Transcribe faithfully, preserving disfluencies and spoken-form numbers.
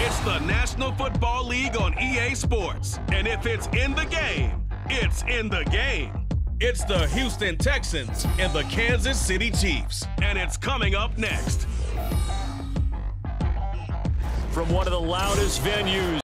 It's the National Football League on E A Sports. And if it's in the game, it's in the game. It's the Houston Texans and the Kansas City Chiefs. And it's coming up next. From one of the loudest venues